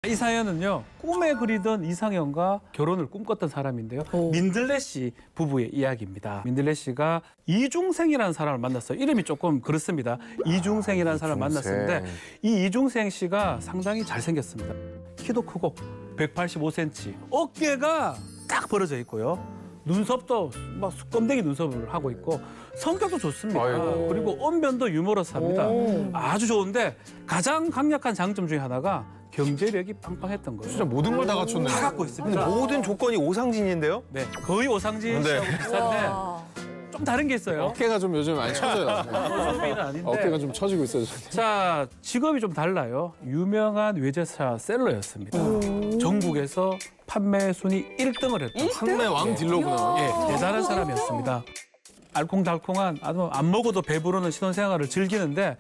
이 사연은요, 꿈에 그리던 이상형과 결혼을 꿈꿨던 사람인데요. 민들레 씨 부부의 이야기입니다. 민들레 씨가 이중생이라는 사람을 만났어요. 이름이 조금 그렇습니다. 이중생이라는 사람을 만났었는데 이 이중생 씨가 상당히 잘생겼습니다. 키도 크고 185cm, 어깨가 딱 벌어져 있고요. 눈썹도 막 껌대기 눈썹을 하고 있고 성격도 좋습니다. 아이고. 그리고 언변도 유머러스합니다. 아주 좋은데 가장 강력한 장점 중에 하나가 경제력이 빵빵했던 거예요. 진짜 모든 걸 다 갖췄네. 다 갖고 있습니다. 모든 조건이 오상진인데요? 네, 거의 오상진 씨하고 비슷한데 좀 다른 게 있어요. 어깨가 좀 요즘 많이 처져요. 소비는 아닌데. 어깨가 좀 처지고 있어요. 자, 직업이 좀 달라요. 유명한 외제차 셀러였습니다. 전국에서 판매 순위 1등을 했던 판매 왕 딜러구나. 예, 대단한 사람이었습니다. 알콩달콩한 아주 안 먹어도 배부르는 신혼생활을 즐기는데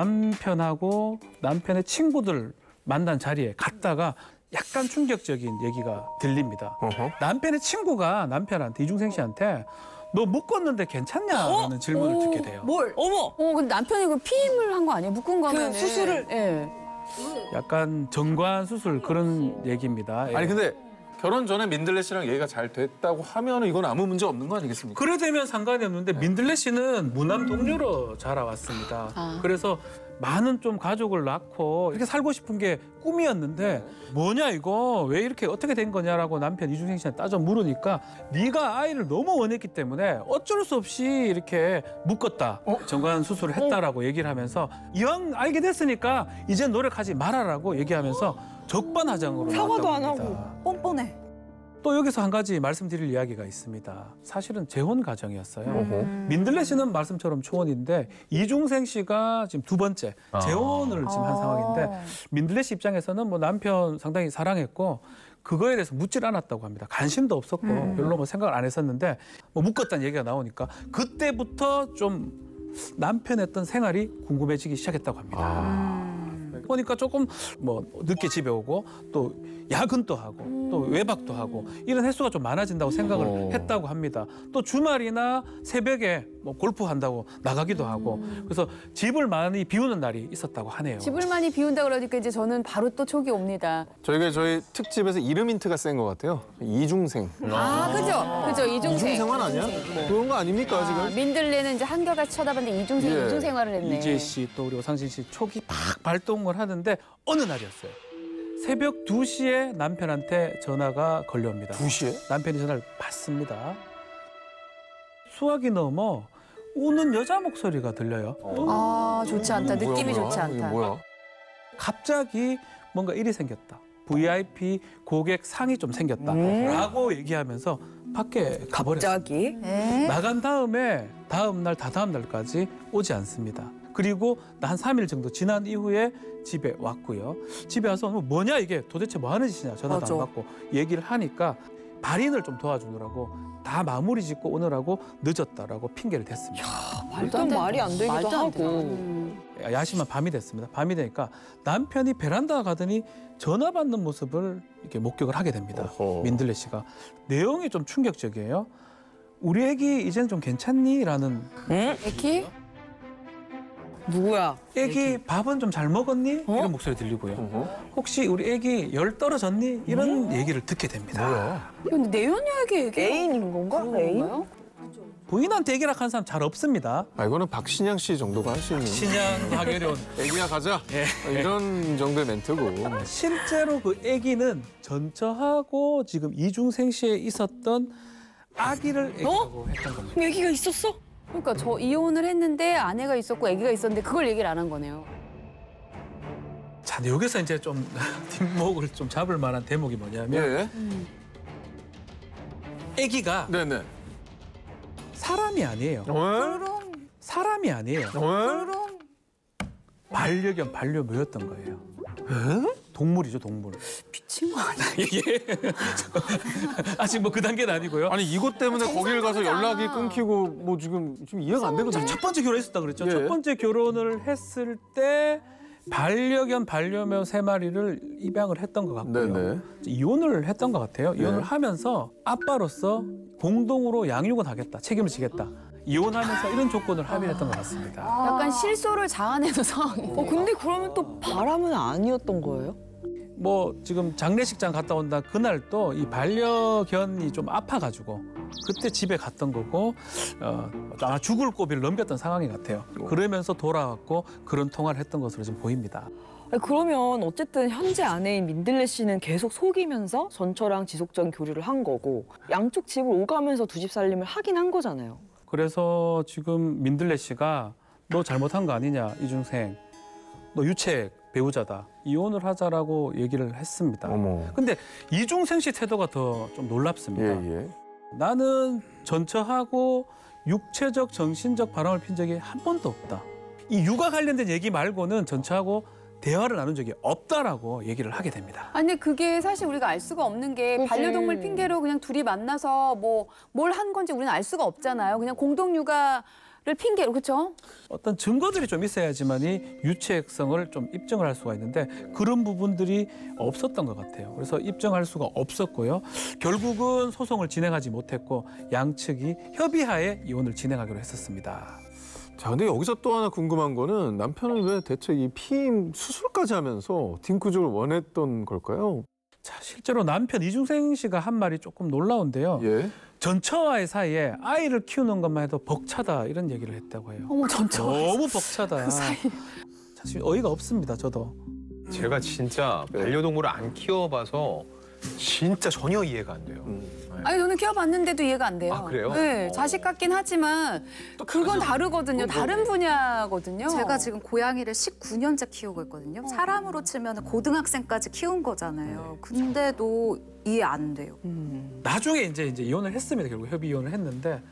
남편하고 남편의 친구들 만난 자리에 갔다가 약간 충격적인 얘기가 들립니다. 남편의 친구가 남편한테 이중생 씨한테 너 묶었는데 괜찮냐라는 질문을 듣게 돼요. 뭘? 어머! 근데 남편이 그 피임을 한 거 아니에요? 묶은 거면 수술을. 예. 약간 정관 수술 그런 얘기입니다. 예. 아니 근데 결혼 전에 민들레 씨랑 얘기가 잘 됐다고 하면 이건 아무 문제 없는 거 아니겠습니까? 그래 되면 상관이 없는데 민들레 씨는 무남 동료로 자라왔습니다. 그래서 많은 좀 가족을 낳고 이렇게 살고 싶은 게 꿈이었는데 뭐냐 이거 왜 이렇게 어떻게 된 거냐라고 남편 이중생 씨한테 따져 물으니까 네가 아이를 너무 원했기 때문에 어쩔 수 없이 이렇게 묶었다. 정관 수술을 했다라고 얘기를 하면서 이왕 알게 됐으니까 이제 노력하지 말아라고 얘기하면서 적반하장으로 사과도 안 나왔다고 하고 합니다. 뻔뻔해. 또 여기서 한 가지 말씀드릴 이야기가 있습니다. 사실은 재혼 가정이었어요. 민들레 씨는 말씀처럼 초혼인데 이중생 씨가 지금 두 번째 재혼을 지금 한 상황인데 민들레 씨 입장에서는 뭐 남편 상당히 사랑했고 그거에 대해서 묻질 않았다고 합니다. 관심도 없었고 별로 뭐 생각을 안 했었는데 뭐 묶었다는 얘기가 나오니까 그때부터 좀 남편의 어떤 생활이 궁금해지기 시작했다고 합니다. 보니까 조금 뭐 늦게 집에 오고 또 야근도 하고 또 외박도 하고 이런 횟수가 좀 많아진다고 생각을 했다고 합니다. 또 주말이나 새벽에 뭐 골프한다고 나가기도 하고 그래서 집을 많이 비우는 날이 있었다고 하네요. 집을 많이 비운다 그러니까 이제 저는 바로 또 촉이 옵니다. 저희가 저희 특집에서 이름 힌트가 센 것 같아요. 이중생. 그죠? 이중생. 이중생활 아니야? 그런 거 아닙니까 지금? 민들레는 이제 한결같이 쳐다봤는데 이중생 예. 이중생활을 했네. 이재 씨 또 우리 오상진 씨 촉이 팍 발동을 하는데 어느 날이었어요. 새벽 2시에 남편한테 전화가 걸려옵니다. 2시에? 남편이 전화를 받습니다. 수화기 넘어 우는 여자 목소리가 들려요. 좋지 않다. 느낌이 좋지 이게 않다. 뭐야? 갑자기 뭔가 일이 생겼다. VIP 고객 상이 좀 생겼다라고 얘기하면서 밖에 가버렸어요. 갑자기? 나간 다음에 다음 날, 다다음 날까지 오지 않습니다. 그리고 한 3일 정도 지난 이후에 집에 왔고요. 집에 와서 뭐냐 이게 도대체 뭐 하는 짓이냐 전화도 맞아. 안 받고 얘기를 하니까 발인을 좀 도와주느라고 다 마무리 짓고 오느라고 늦었다라고 핑계를 댔습니다. 일단 말이 안 되기도 말도 안 하고. 야심한 밤이 됐습니다. 밤이 되니까 남편이 베란다 가더니 전화 받는 모습을 이렇게 목격을 하게 됩니다. 어허. 민들레 씨가. 내용이 좀 충격적이에요. 우리 애기 이제는 좀 괜찮니? 라는 애기? 누구야? 애기 밥은 좀 잘 먹었니? 이런 목소리 들리고요. 혹시 우리 애기 열 떨어졌니? 이런 얘기를 듣게 됩니다. 뭐야? 근데 내연녀에게 애기? 애인인 건가? 애인? 부인한테 애기라 하는 사람 잘 없습니다. 이거는 박신양 씨 정도가 할 수 있는. 신양하기 어려운. 애기야 가자. 예. 이런 정도의 멘트고. 실제로 그 애기는 전처하고 지금 이중생 씨에 있었던 아기를 애기라고 했던 겁니다. 애기가 있었어? 그러니까 저 이혼을 했는데 아내가 있었고 아기가 있었는데 그걸 얘기를 안 한 거네요. 자, 근데 여기서 이제 좀 뒷목을 좀 잡을 만한 대목이 뭐냐면 예. 아기가 네네. 사람이 아니에요. 사람이 아니에요. 반려견, 반려묘였던 거예요. 동물이죠, 동물. 미친 거 아니야? 예. 아직 뭐 그 단계는 아니고요. 아니 이것 때문에 거기를 가서 연락이 끊기고 뭐 지금 이해가 안 되거든요. 첫 번째 결혼했었다 그랬죠. 예. 첫 번째 결혼을 했을 때 반려견, 반려묘 3마리를 입양을 했던 것 같고요. 네네. 이혼을 했던 것 같아요. 이혼을 하면서 아빠로서 공동으로 양육은 하겠다, 책임을 지겠다. 이혼하면서 이런 조건을 합의를 했던 것 같습니다. 약간 실소를 자아내는 상황이. 근데 그러면 또 바람은 아니었던 거예요? 뭐 지금 장례식장 갔다 온다 그날 또 이 반려견이 좀 아파가지고 그때 집에 갔던 거고 아마 죽을 고비를 넘겼던 상황이 같아요. 그러면서 돌아왔고 그런 통화를 했던 것으로 지금 보입니다. 아니, 그러면 어쨌든 현재 아내인 민들레 씨는 계속 속이면서 전처랑 지속적인 교류를 한 거고 양쪽 집을 오가면서 두 집 살림을 하긴 한 거잖아요. 그래서 지금 민들레 씨가 너 잘못한 거 아니냐 이중생, 너 유책 배우자다, 이혼을 하자라고 얘기를 했습니다. 어머. 근데 이중생 씨 태도가 더 좀 놀랍습니다. 예. 나는 전처하고 육체적, 정신적 바람을 핀 적이 한 번도 없다. 이 육아 관련된 얘기 말고는 전처하고 대화를 나눈 적이 없다라고 얘기를 하게 됩니다. 아니 근데 그게 사실 우리가 알 수가 없는 게 그치. 반려동물 핑계로 그냥 둘이 만나서 뭐 뭘 한 건지 우리는 알 수가 없잖아요. 그냥 공동 육아를 핑계로, 그렇죠? 어떤 증거들이 좀 있어야지만이 유책성을 좀 입증을 할 수가 있는데 그런 부분들이 없었던 것 같아요. 그래서 입증할 수가 없었고요. 결국은 소송을 진행하지 못했고 양측이 협의하에 이혼을 진행하기로 했었습니다. 자, 근데 여기서 또 하나 궁금한 거는 남편은 왜 대체 이 피임 수술까지 하면서 딩크족을 원했던 걸까요? 자, 실제로 남편 이중생 씨가 한 말이 조금 놀라운데요. 예. 전처와의 사이에 아이를 키우는 것만 해도 벅차다 이런 얘기를 했다고 해요. 어머 전처. 너무 벅차다. 그 사이. 사실 어이가 없습니다, 저도. 제가 진짜 반려동물을 안 키워봐서 진짜 전혀 이해가 안 돼요. 아니 저는 키워봤는데도 이해가 안 돼요. 아, 그래요? 네, 자식 같긴 하지만 그건 다르거든요. 다른 분야거든요. 제가 지금 고양이를 19년째 키우고 있거든요. 사람으로 치면 고등학생까지 키운 거잖아요. 근데도 이해 안 돼요. 나중에 이제 이혼을 했습니다. 결국 협의 이혼을 했는데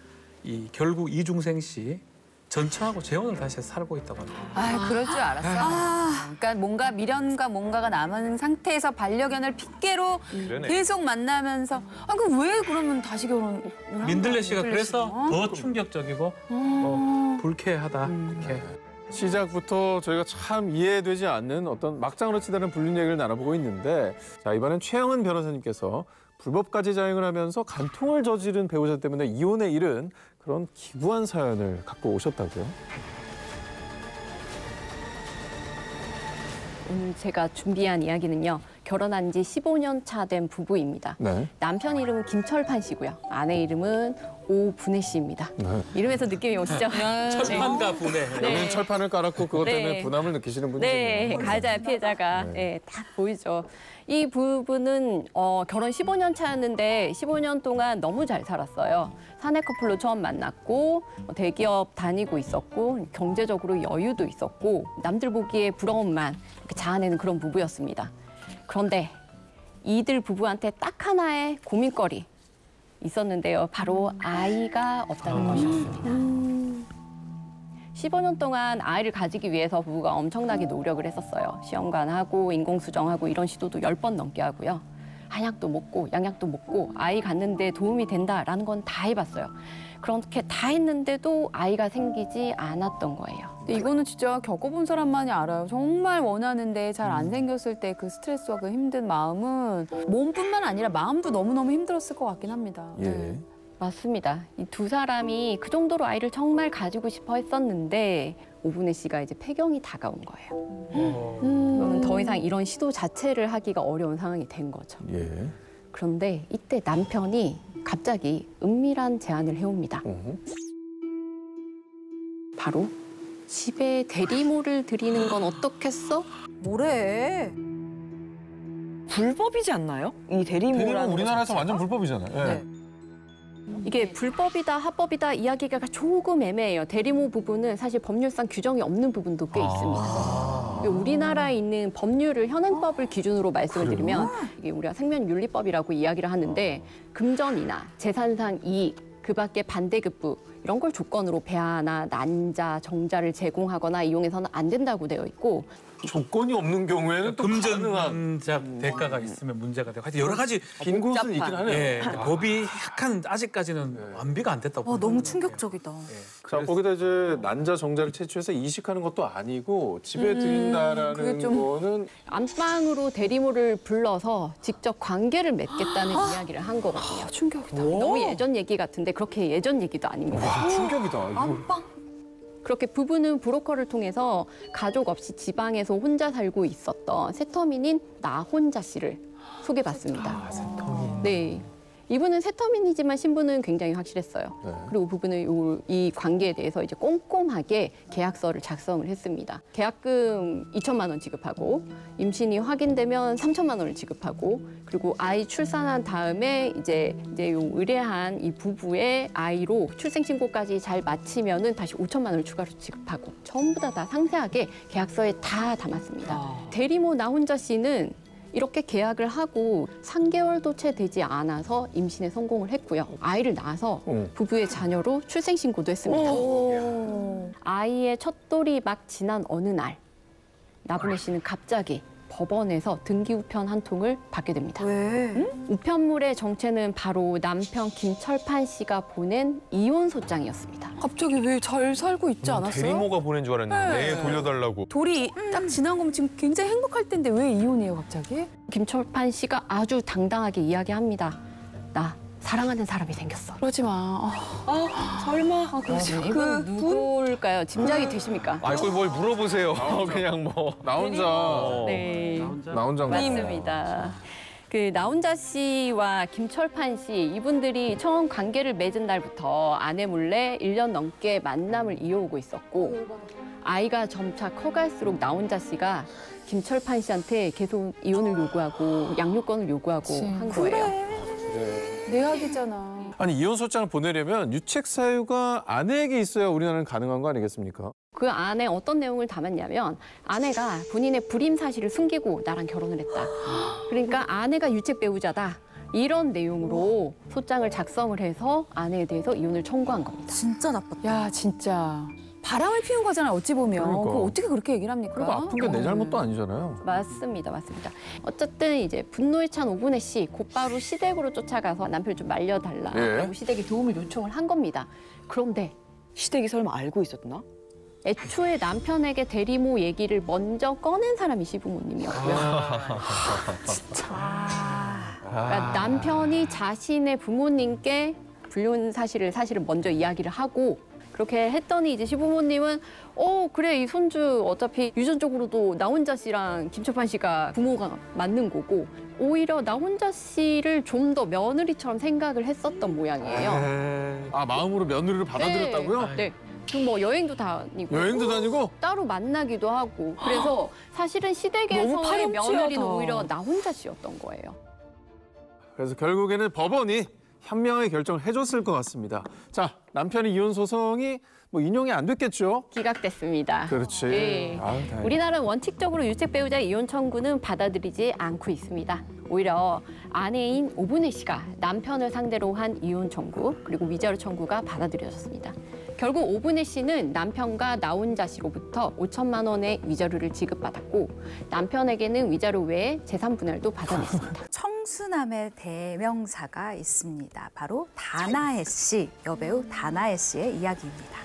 결국 이중생 씨 전처하고 재혼을 다시 살고 있다고 합니다. 아, 그럴 줄 알았어. 그러니까 뭔가 미련과 뭔가가 남은 상태에서 반려견을 핑계로 그러네. 계속 만나면서 그럼 왜 그러면 다시 결혼을 한 민들레 거야, 씨가 민들레 그래서 씨가? 더 충격적이고 불쾌하다 이렇게. 시작부터 저희가 참 이해되지 않는 어떤 막장으로 치달은 불륜 얘기를 나눠보고 있는데 자, 이번엔 최영은 변호사님께서 불법까지 자행을 하면서 간통을 저지른 배우자 때문에 이혼에 이른 그런 기구한 사연을 갖고 오셨다고요? 오늘 제가 준비한 이야기는요. 결혼한 지 15년 차 된 부부입니다. 네. 남편 이름은 김철판 씨고요. 아내 이름은 오분혜 씨입니다. 네. 이름에서 느낌이 오시죠? 철판과 분해. 여기는 철판을 깔았고 그것 때문에 네. 분함을 느끼시는 분이 네, 있네요. 가해자 피해자가 딱 보이죠. 이 부부는 결혼 15년 차였는데 15년 동안 너무 잘 살았어요. 사내 커플로 처음 만났고 대기업 다니고 있었고 경제적으로 여유도 있었고 남들 보기에 부러움만 이렇게 자아내는 그런 부부였습니다. 그런데 이들 부부한테 딱 하나의 고민거리 있었는데요. 바로 아이가 없다는 것이었습니다. 15년 동안 아이를 가지기 위해서 부부가 엄청나게 노력을 했었어요. 시험관하고 인공수정하고 이런 시도도 10번 넘게 하고요. 한약도 먹고 양약도 먹고 아이 갖는데 도움이 된다라는 건 다 해봤어요. 그렇게 다 했는데도 아이가 생기지 않았던 거예요. 근데 이거는 진짜 겪어본 사람만이 알아요. 정말 원하는데 잘 안 생겼을 때 그 스트레스와 그 힘든 마음은 몸뿐만 아니라 마음도 너무너무 힘들었을 것 같긴 합니다. 예. 맞습니다. 이 두 사람이 그 정도로 아이를 정말 가지고 싶어 했었는데 오분혜 씨가 이제 폐경이 다가온 거예요. 그러면 더 이상 이런 시도 자체를 하기가 어려운 상황이 된 거죠. 예. 그런데 이때 남편이 갑자기 은밀한 제안을 해옵니다. 바로 집에 대리모를 들이는 건 어떻겠어? 뭐래? 불법이지 않나요? 이 대리모라는 대리는 거 우리나라에서 자체가? 완전 불법이잖아요. 예. 네. 이게 불법이다, 합법이다 이야기가 조금 애매해요. 대리모 부분은 사실 법률상 규정이 없는 부분도 꽤 있습니다. 우리나라에 있는 법률을 현행법을 기준으로 말씀을 드리면 이게 우리가 생명윤리법이라고 이야기를 하는데 금전이나 재산상 이익, 그 밖에 반대급부 이런 걸 조건으로 배아나 난자, 정자를 제공하거나 이용해서는 안 된다고 되어 있고 조건이 없는 경우에는 또 가능한 금전자 대가가 있으면 문제가 되고 하여튼 여러 가지 빈 곳은 있긴 하네요. 예, 법이 약간 아직까지는 완비가 안 됐다고 너무 보는 충격적이다. 자, 거기다 이제 난자 정자를 채취해서 이식하는 것도 아니고 집에 들인다라는 그게 좀- 거는 안방으로 대리모를 불러서 직접 관계를 맺겠다는 이야기를 한 거거든요. 충격이다. 너무 예전 얘기 같은데 그렇게 예전 얘기도 아닙니다. 와, 충격이다. 이거. 안방? 그렇게 부부는 브로커를 통해서 가족 없이 지방에서 혼자 살고 있었던 세터민인 나혼자 씨를 소개받습니다. 네. 이분은 세터민이지만 신분은 굉장히 확실했어요. 네. 그리고 부부는 이 관계에 대해서 이제 꼼꼼하게 계약서를 작성을 했습니다. 계약금 2천만 원 지급하고 임신이 확인되면 3천만 원을 지급하고 그리고 아이 출산한 다음에 이제 요 의뢰한 이 부부의 아이로 출생 신고까지 잘 마치면은 다시 5천만 원을 추가로 지급하고 전부 다 상세하게 계약서에 다 담았습니다. 대리모 나혼자 씨는 이렇게 계약을 하고 3개월도 채 되지 않아서 임신에 성공을 했고요. 아이를 낳아서 부부의 자녀로 출생신고도 했습니다. 아이의 첫돌이 막 지난 어느 날 나분혜 씨는 갑자기 법원에서 등기 우편 한 통을 받게 됩니다. 왜? 우편물의 정체는 바로 남편 김철판 씨가 보낸 이혼 소장이었습니다. 갑자기 왜 잘 살고 있지 않았어요? 대리모가 보낸 줄 알았는데 네. 돌려달라고. 돌이 딱 지난 거면 지금 굉장히 행복할 텐데 왜 이혼해요 갑자기? 김철판 씨가 아주 당당하게 이야기합니다. 나 사랑하는 사람이 생겼어. 그러지 마. 설마. 이분 누굴까요? 짐작이 되십니까? 아, 이걸 뭘 물어보세요. 그냥 뭐. 나 혼자. 네. 나 혼자. 맞습니다. 그 나혼자 씨와 김철판 씨 이분들이 처음 관계를 맺은 날부터 아내 몰래 1년 넘게 만남을 이어오고 있었고 아이가 점차 커갈수록 나혼자 씨가 김철판 씨한테 계속 이혼을 요구하고 양육권을 요구하고 한 거예요. 내학이잖아. 아니 이혼 소장을 보내려면 유책 사유가 아내에게 있어야 우리나라는 가능한 거 아니겠습니까? 그 안에 어떤 내용을 담았냐면 아내가 본인의 불임 사실을 숨기고 나랑 결혼을 했다. 그러니까 아내가 유책 배우자다. 이런 내용으로 소장을 작성을 해서 아내에 대해서 이혼을 청구한 겁니다. 진짜 나빴다. 야 진짜 바람을 피운 거잖아요 어찌 보면. 그러니까. 그거 어떻게 그렇게 얘기를 합니까? 그리고 아픈 게 내 잘못도 아니잖아요. 맞습니다. 어쨌든 이제 분노에 찬 오분혜 씨 곧바로 시댁으로 쫓아가서 남편을 좀 말려달라고 예. 시댁에 도움을 요청을 한 겁니다. 그런데 시댁이 설마 알고 있었나? 애초에 남편에게 대리모 얘기를 먼저 꺼낸 사람이 시부모님이었고요. 그러니까 남편이 자신의 부모님께 불륜 사실을 먼저 이야기를 하고 그렇게 했더니 이제 시부모님은 그래 이 손주 어차피 유전적으로도 나혼자 씨랑 김철판 씨가 부모가 맞는 거고 오히려 나혼자 씨를 좀 더 며느리처럼 생각을 했었던 모양이에요. 아 마음으로 며느리를 받아들였다고요? 네. 그럼 뭐 여행도 다니고 여행도 다니고? 따로 만나기도 하고 그래서 사실은 너무 시댁에서의 파렴치하다. 며느리는 오히려 나혼자 씨였던 거예요. 그래서 결국에는 법원이 현명하게 결정을 해줬을 것 같습니다. 자, 남편의 이혼 소송이 뭐 인용이 안 됐겠죠? 기각됐습니다. 그렇지. 네. 아유, 다행이다. 우리나라는 원칙적으로 유책 배우자 이혼 청구는 받아들이지 않고 있습니다. 오히려 아내인 오분혜 씨가 남편을 상대로 한 이혼 청구 그리고 위자료 청구가 받아들여졌습니다. 결국 오분혜 씨는 남편과 나혼자 씨로부터 5천만 원의 위자료를 지급받았고 남편에게는 위자료 외에 재산 분할도 받아냈습니다. 청수남의 대명사가 있습니다. 바로 다나해 씨, 여배우 다나해 씨의 이야기입니다.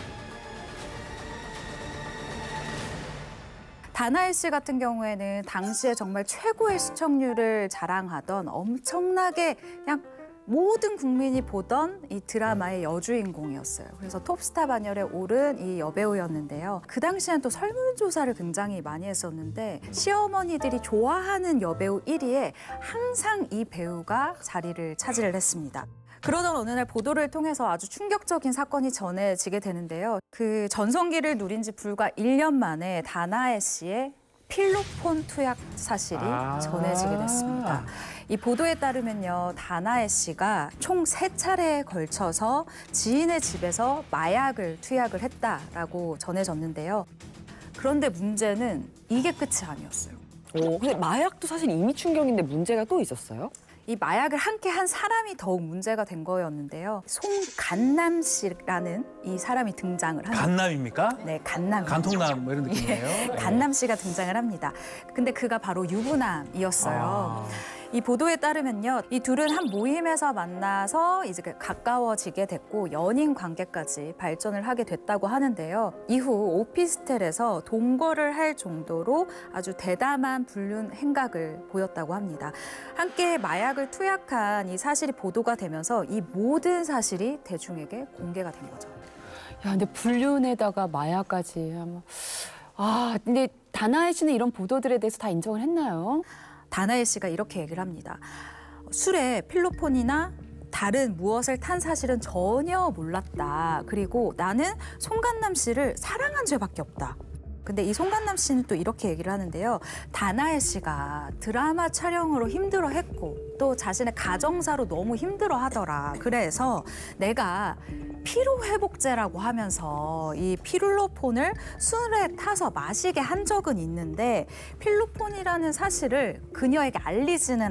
다나해 씨 같은 경우에는 당시에 정말 최고의 시청률을 자랑하던 엄청나게 그냥 모든 국민이 보던 이 드라마의 여주인공이었어요. 그래서 톱스타 반열에 오른 이 여배우였는데요. 그 당시엔 또 설문조사를 굉장히 많이 했었는데 시어머니들이 좋아하는 여배우 1위에 항상 이 배우가 자리를 차지를 했습니다. 그러던 어느 날 보도를 통해서 아주 충격적인 사건이 전해지게 되는데요. 그 전성기를 누린 지 불과 1년 만에 다나해 씨의 필로폰 투약 사실이 전해지게 됐습니다. 이 보도에 따르면요, 다나해 씨가 총 3차례에 걸쳐서 지인의 집에서 마약을 투약을 했다라고 전해졌는데요. 그런데 문제는 이게 끝이 아니었어요. 근데 마약도 사실 이미 충격인데 문제가 또 있었어요? 이 마약을 함께 한 사람이 더욱 문제가 된 거였는데요. 송간남 씨라는 이 사람이 등장을 합니다. 간남입니까? 네, 간남. 간통남 뭐 이런 느낌이에요. 간남 씨가 등장을 합니다. 근데 그가 바로 유부남이었어요. 이 보도에 따르면요, 이 둘은 한 모임에서 만나서 이제 가까워지게 됐고 연인 관계까지 발전을 하게 됐다고 하는데요. 이후 오피스텔에서 동거를 할 정도로 아주 대담한 불륜 행각을 보였다고 합니다. 함께 마약을 투약한 이 사실이 보도가 되면서 이 모든 사실이 대중에게 공개가 된 거죠. 야, 근데 불륜에다가 마약까지. 근데 다나엘 씨는 이런 보도들에 대해서 다 인정을 했나요? 다나엘 씨가 이렇게 얘기를 합니다. 술에 필로폰이나 다른 무엇을 탄 사실은 전혀 몰랐다. 그리고 나는 송간남 씨를 사랑한 죄밖에 없다. 근데 이 송간남 씨는 또 이렇게 얘기를 하는데요. 다나엘 씨가 드라마 촬영으로 힘들어했고 또 자신의 가정사로 너무 힘들어하더라. 그래서 내가 피로회복제라고 하면서 이 필로폰을 술에 타서 마시게 한 적은 있는데 필로폰이라는 사실을 그녀에게 알리지는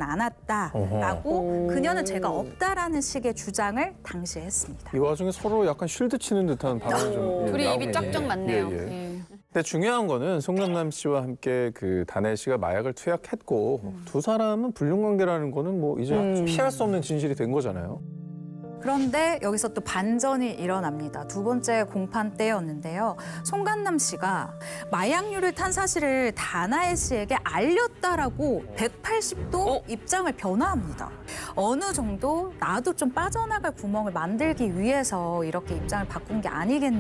않았다라고 그녀는 죄가 없다라는 식의 주장을 당시에 했습니다. 이 와중에 서로 약간 쉴드 치는 듯한 발언이 좀 둘이 나오고 입이 쫙쫙 맞네요. 예, 예. 예. 근데 중요한 거는 송강남 씨와 함께 그 다나엘 씨가 마약을 투약했고 두 사람은 불륜 관계라는 거는 뭐 이제 피할 수 없는 진실이 된 거잖아요. 그런데 여기서 또 반전이 일어납니다. 두 번째 공판 때였는데요. 송간남 씨가 마약류를 탄 사실을 다나엘 씨에게 알렸다라고 180도 입장을 변화합니다. 어느 정도 나도 좀 빠져나갈 구멍을 만들기 위해서 이렇게 입장을 바꾼 게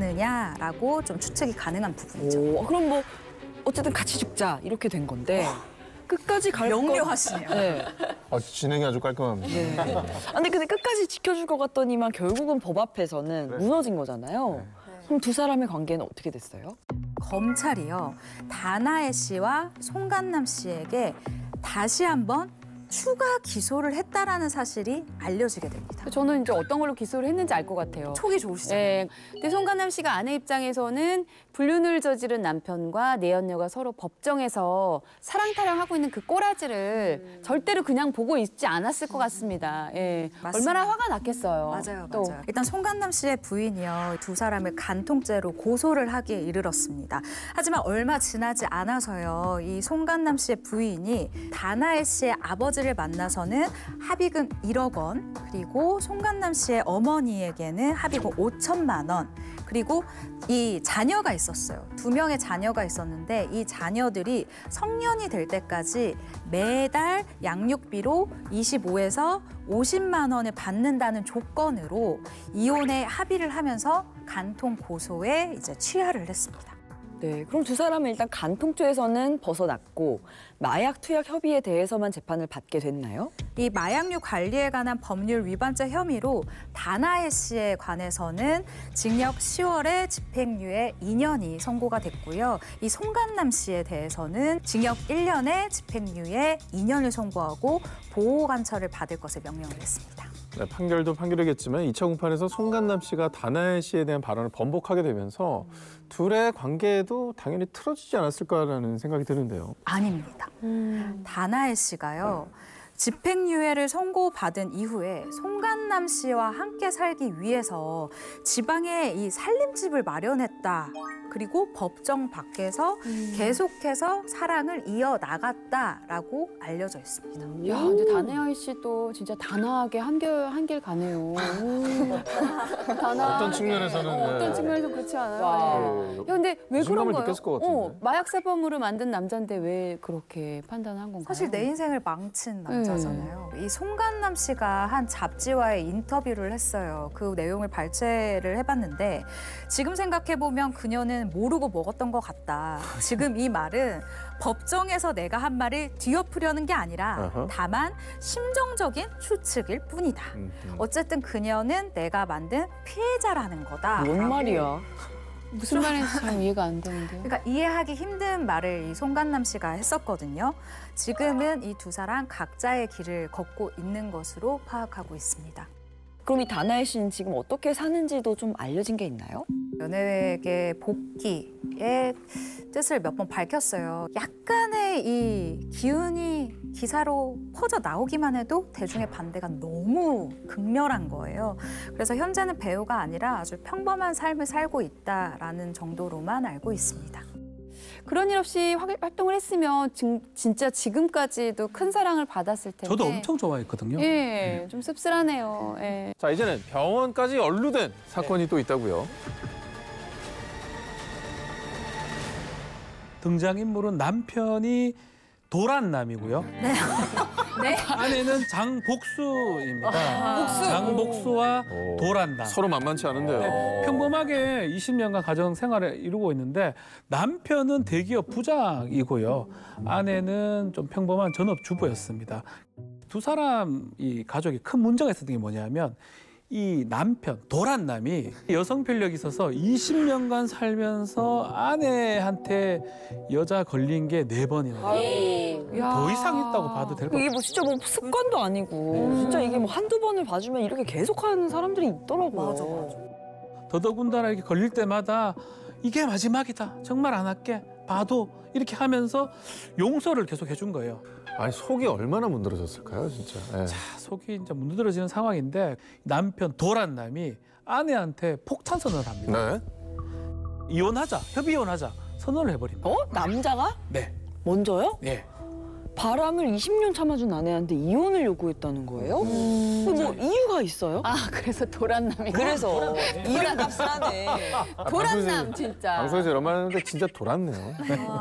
아니겠느냐라고 좀 추측이 가능한 부분이죠. 그럼 뭐 어쨌든 같이 죽자 이렇게 된 건데 끝까지 갈 명료하시네요. 네. 진행이 아주 깔끔합니다. 네. 근데 끝까지 지켜줄 것 같더니만 결국은 법 앞에서는 무너진 거잖아요. 그럼 두 사람의 관계는 어떻게 됐어요? 검찰이요. 다나엘 씨와 송간남 씨에게 다시 한번 추가 기소를 했다라는 사실이 알려지게 됩니다. 저는 이제 어떤 걸로 기소를 했는지 알 것 같아요. 촉이 좋으시잖아요. 예. 근데 송간남 씨가 아내 입장에서는 불륜을 저지른 남편과 내연녀가 서로 법정에서 사랑타령하고 있는 그 꼬라지를 절대로 그냥 보고 있지 않았을 것 같습니다. 예. 맞습니다. 얼마나 화가 났겠어요. 맞아요, 또. 맞아요. 일단 송간남 씨의 부인이요. 두 사람을 간통죄로 고소를 하기에 이르렀습니다. 하지만 얼마 지나지 않아서요. 이 송간남 씨의 부인이 다나엘 씨의 아버지를 만나서는 합의금 1억 원, 그리고 송간남 씨의 어머니에게는 합의금 5천만 원, 그리고 이 자녀가 있었어요. 2명의 자녀가 있었는데 이 자녀들이 성년이 될 때까지 매달 양육비로 25에서 50만 원을 받는다는 조건으로 이혼에 합의를 하면서 간통 고소에 이제 취하를 했습니다. 네, 그럼 두 사람은 일단 간통죄에서는 벗어났고 마약 투약 협의에 대해서만 재판을 받게 됐나요? 이 마약류 관리에 관한 법률 위반죄 혐의로 다나엘 씨에 관해서는 징역 10월에 집행유예 2년이 선고가 됐고요. 이 송간남 씨에 대해서는 징역 1년에 집행유예 2년을 선고하고 보호관찰을 받을 것을 명령을 했습니다. 네, 판결도 판결이겠지만 2차 공판에서 송간남 씨가 다나엘 씨에 대한 발언을 번복하게 되면서 둘의 관계도 당연히 틀어지지 않았을까라는 생각이 드는데요. 아닙니다. 다나엘 씨가요. 집행유예를 선고받은 이후에 송간남 씨와 함께 살기 위해서 지방에 이 살림집을 마련했다. 그리고 법정 밖에서 계속해서 사랑을 이어나갔다라고 알려져 있습니다. 야, 근데 다나엘 씨도 진짜 단아하게 한길 가네요. 어떤 측면에서는 어떤 측면에서 그렇지 않아요? 와. 네. 야, 근데 왜 그런 자신감을 거예요? 느꼈을 것 같은데. 마약 사범으로 만든 남자인데 왜 그렇게 판단한 건가요? 사실 내 인생을 망친 남자잖아요. 이 송간남 씨가 한 잡지와의 인터뷰를 했어요. 그 내용을 발췌를 해봤는데 지금 생각해보면 그녀는 모르고 먹었던 것 같다. 지금 이 말은 법정에서 내가 한 말을 뒤엎으려는 게 아니라 다만 심정적인 추측일 뿐이다. 어쨌든 그녀는 내가 만든 피해자라는 거다. 뭔 말이야? 무슨 말인지 잘 이해가 안 되는데요. 그러니까 이해하기 힘든 말을 이 송간남 씨가 했었거든요. 지금은 이 두 사람 각자의 길을 걷고 있는 것으로 파악하고 있습니다. 그럼 이 다나엘 씨는 지금 어떻게 사는지도 좀 알려진 게 있나요? 연예계 복귀의 뜻을 몇 번 밝혔어요. 약간의 이 기운이 기사로 퍼져 나오기만 해도 대중의 반대가 너무 극렬한 거예요. 그래서 현재는 배우가 아니라 아주 평범한 삶을 살고 있다라는 정도로만 알고 있습니다. 그런 일 없이 활동을 했으면 진짜 지금까지도 큰 사랑을 받았을 텐데. 저도 엄청 좋아했거든요. 예, 좀 씁쓸하네요. 예. 자, 이제는 병원까지 연루된 사건이 또 있다고요. 등장인물은 남편이 도란남이고요. 네? 아내는 장복수입니다. 장복수와 도란남. 서로 만만치 않은데요. 네, 평범하게 20년간 가정 생활을 이루고 있는데 남편은 대기업 부장이고요. 아내는 좀 평범한 전업주부였습니다. 두 사람 이 가족이 큰 문제가 있었던 게 뭐냐면 이 남편 도란남이 여성 편력이 있어서 20년간 살면서 아내한테 여자 걸린 게 4번이나 더 이상 했다고 봐도 될 것 이게 같아요. 뭐 진짜 뭐 습관도 아니고 진짜 이게 뭐 한두 번을 봐주면 이렇게 계속하는 사람들이 있더라고요. 맞아. 더더군다나 이렇게 걸릴 때마다 이게 마지막이다. 정말 안 할게. 봐도 이렇게 하면서 용서를 계속 해준 거예요. 아니 속이 얼마나 문드러졌을까요, 진짜. 예. 속이 이제 문드러지는 상황인데 남편 도란남이 아내한테 폭탄 선언을 합니다. 네. 이혼하자, 협의 이혼하자 선언을 해버립니다. 어? 남자가? 네, 먼저요? 예. 바람을 20년 참아준 아내한테 이혼을 요구했다는 거예요? 뭐 이유가 있어요? 아, 그래서 도란남이. 그래서 이혼 값을 하네. 도란남, 진짜. 방송에서 이런 말 하는데 진짜 돌았네요.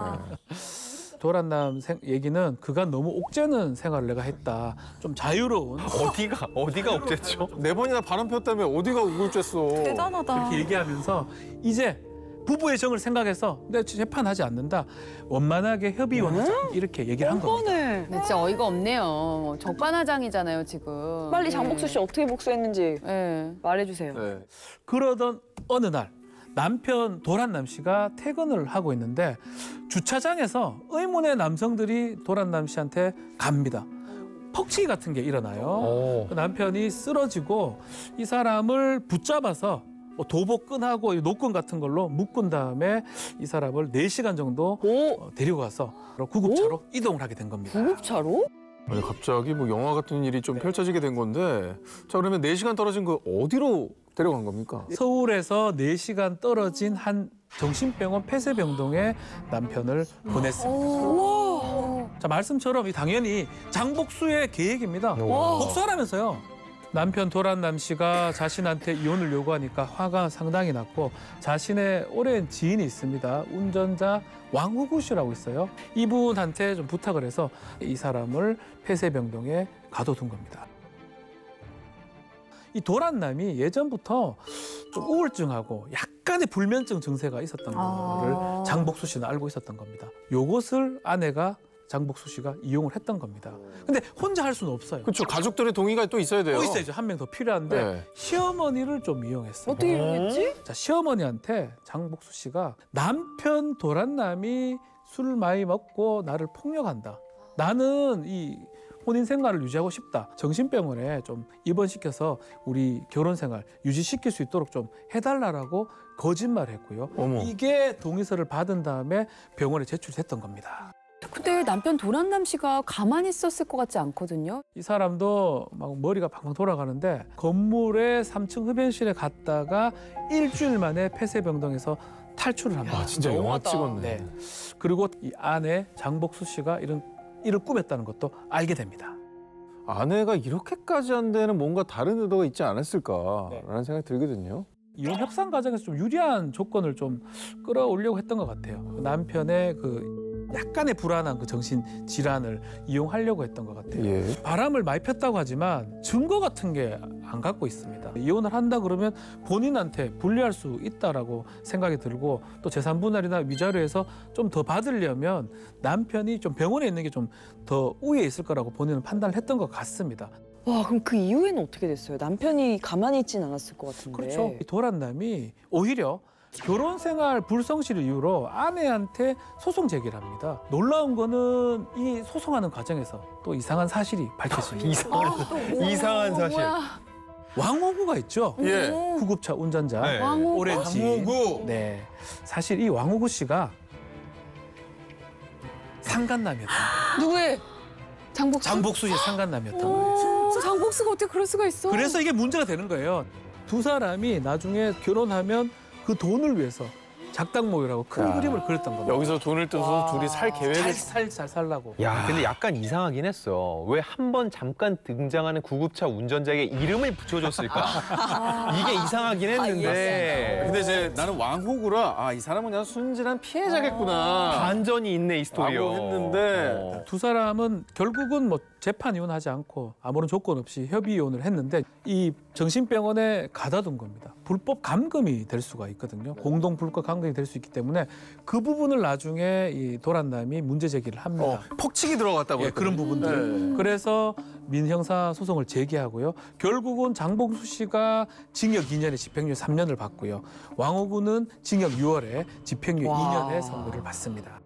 도란남 얘기는 그간 너무 옥죄는 생활을 내가 했다. 좀 자유로운 어디가 없댔죠? 4번이나 바람 폈다며 어디가 우울했어. 대단하다. 이렇게 얘기하면서 이제 부부의 정을 생각해서 내 재판하지 않는다. 원만하게 협의 이혼하자. 이렇게 얘기를 한 겁니다. 뻔해. 네, 진짜 어이가 없네요. 적반하장이잖아요, 지금. 빨리 장복수 씨 어떻게 복수했는지 네. 말해주세요. 네. 그러던 어느 날 남편 도란남 씨가 퇴근을 하고 있는데 주차장에서 의문의 남성들이 도란남 씨한테 갑니다. 퍽치기 같은 게 일어나요. 그 남편이 쓰러지고 이 사람을 붙잡아서 도복끈하고 노끈 같은 걸로 묶은 다음에 이 사람을 4시간 정도 데리고 가서 구급차로 이동을 하게 된 겁니다. 구급차로? 아니 갑자기 뭐 영화 같은 일이 좀 펼쳐지게 된 건데 자 그러면 4시간 떨어진 거 어디로 데려간 겁니까? 서울에서 4시간 떨어진 한 정신병원 폐쇄병동에 남편을 보냈습니다. 자, 말씀처럼 당연히 장복수의 계획입니다. 복수하라면서요. 남편 도란남 씨가 자신한테 이혼을 요구하니까 화가 상당히 났고 자신의 오랜 지인이 있습니다. 운전자 왕후구 씨라고 있어요. 이분한테 좀 부탁을 해서 이 사람을 폐쇄병동에 가둬둔 겁니다. 이 도란남이 예전부터 좀 우울증하고 약간의 불면증 증세가 있었던 거를 장복수 씨는 알고 있었던 겁니다. 요것을 아내가 장복수 씨가 이용을 했던 겁니다. 근데 혼자 할 수는 없어요. 그렇죠. 가족들의 동의가 또 있어야 돼요. 또 있어야죠. 한 명 더 필요한데 네. 시어머니를 좀 이용했어요. 어떻게 이용했지? 자, 시어머니한테 장복수 씨가 남편 도란남이 술을 많이 먹고 나를 폭력한다. 나는 이 혼인 생활을 유지하고 싶다. 정신병원에 좀 입원시켜서 우리 결혼 생활 유지시킬 수 있도록 좀 해달라고 거짓말했고요. 어머. 이게 동의서를 받은 다음에 병원에 제출했던 겁니다. 근데 남편 도란남 씨가 가만히 있었을 것 같지 않거든요. 이 사람도 막 머리가 팡팡 돌아가는데 건물의 3층 흡연실에 갔다가 일주일 만에 폐쇄병동에서 탈출을 합니다. 아 진짜 영화 찍었네. 네. 그리고 이 아내 장복수 씨가 이런 일을 꾸몄다는 것도 알게 됩니다. 아내가 이렇게까지 한 데는 뭔가 다른 의도가 있지 않았을까라는 생각이 들거든요. 이혼 협상 과정에서 좀 유리한 조건을 좀 끌어올려고 했던 것 같아요. 남편의 그 약간의 불안한 그 정신 질환을 이용하려고 했던 것 같아요. 예. 바람을 많이 폈다고 하지만 증거 같은 게 안 갖고 있습니다. 이혼을 한다 그러면 본인한테 불리할 수 있다라고 생각이 들고 또 재산 분할이나 위자료에서 좀 더 받으려면 남편이 좀 병원에 있는 게 좀 더 우위에 있을 거라고 본인은 판단을 했던 것 같습니다. 와 그럼 그 이후에는 어떻게 됐어요? 남편이 가만히 있진 않았을 것 같은데. 그렇죠. 이 도란남이 오히려 결혼 생활 불성실을 이유로 아내한테 소송 제기를 합니다. 놀라운 거는 이 소송하는 과정에서 또 이상한 사실이 밝혀집니다. 이상한 사실. 왕호구가 있죠. 예. 구급차 운전자. 네. 오랜 지인. 네. 사실 이 왕호구 씨가 상간남이었던 거예요. 누구의? 장복수? 장복수 씨의 상간남이었던 거예요. 장복수가 어떻게 그럴 수가 있어? 그래서 이게 문제가 되는 거예요. 두 사람이 나중에 결혼하면 그 돈을 위해서 작당 모유라고 큰 야. 그림을 그렸던 겁니다. 여기서 돈을 떠서 둘이 살 계획을 잘 살라고. 야, 근데 약간 이상하긴 했어. 왜 한 번 잠깐 등장하는 구급차 운전자에게 이름을 붙여줬을까? 이게 이상하긴 했는데. 근데 이제 나는 왕호구라 이 사람은 그냥 순진한 피해자겠구나 반전이 있네, 이 스토리요. 라고 했는데 두 사람은 결국은 뭐 재판 이혼하지 않고 아무런 조건 없이 협의 이혼을 했는데 이 정신병원에 가다둔 겁니다. 불법 감금이 될 수가 있거든요. 공동 불법 감금이 될 수 있기 때문에 그 부분을 나중에 이 도란남이 문제 제기를 합니다. 폭칙이 들어갔다고 예, 그런 부분들. 네. 그래서 민형사 소송을 제기하고요. 결국은 장봉수 씨가 징역 2년에 집행유예 3년을 받고요. 왕호군은 징역 6월에 집행유예 2년의 선고를 받습니다.